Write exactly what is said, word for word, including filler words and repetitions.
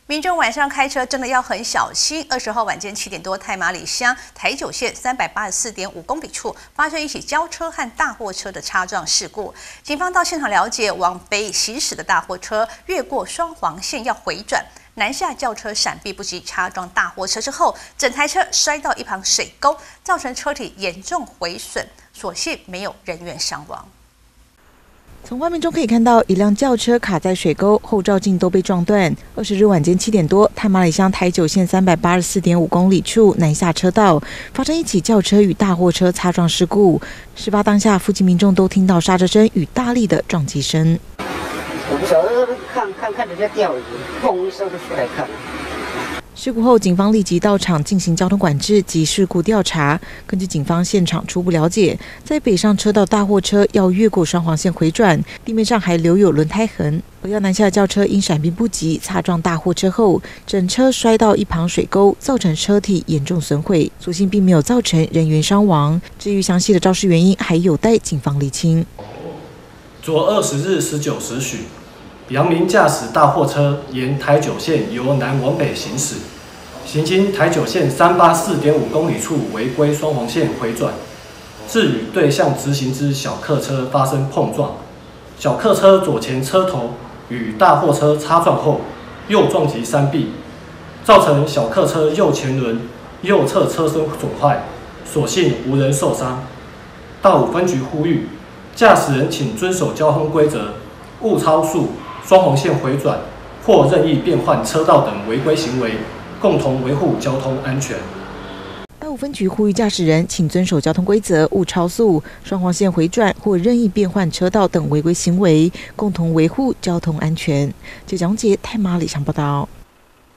民众晚上开车真的要很小心。二十号晚间七点多，太麻里乡台九线三百八十四点五公里处发生一起轿车和大货车的擦撞事故。警方到现场了解，往北行驶的大货车越过双黄线要回转，南下轿车闪避不及，擦撞大货车之后，整台车摔到一旁水沟，造成车体严重毁损，所幸没有人员伤亡。 从画面中可以看到，一辆轿车卡在水沟，后照镜都被撞断。二十日晚间七点多，太麻里乡台九线三百八十四点五公里处南下车道发生一起轿车与大货车擦撞事故。事发当下，附近民众都听到刹车声与大力的撞击声。 我不晓得，看看看人家掉了，砰一声就出来看。 事故后，警方立即到场进行交通管制及事故调查。根据警方现场初步了解，在北上车道大货车要越过双黄线回转，地面上还留有轮胎痕。而要南下的轿车因闪避不及，擦撞大货车后，整车摔到一旁水沟，造成车体严重损毁。所幸并没有造成人员伤亡。至于详细的肇事原因，还有待警方厘清。 昨二十日十九时许。 杨明驾驶大货车沿台九线由南往北行驶，行经台九线三八四点五公里处违规双黄线回转，致与对向直行之小客车发生碰撞。小客车左前车头与大货车擦撞后，右撞击山壁，造成小客车右前轮右侧车身损坏，所幸无人受伤。大武分局呼吁驾驶人请遵守交通规则，勿超速。 双黄线回转或任意变换车道等违规行为，共同维护交通安全。 大武分局呼吁驾驶人请遵守交通规则，勿超速、双黄线回转或任意变换车道等违规行为，共同维护交通安全。记者杨杰太麻里乡报道。